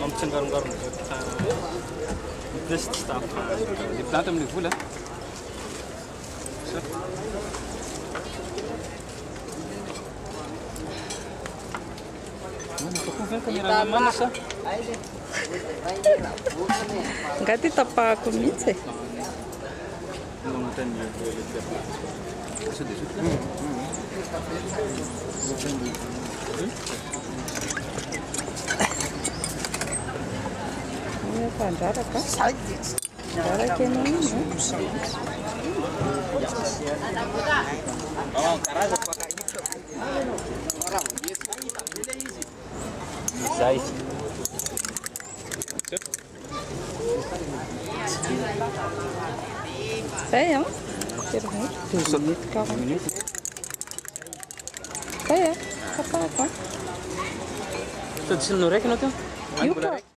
Garum-garum. This stuff. The plant am vola. Ngati tapako mihitsy. Pandraraka. Pandraraka ianao iny. Zay. Zay an? 2 minutes, 40 minutes. Zay an? Tapako an? Sady sinonao raiky anao teo? Io koa.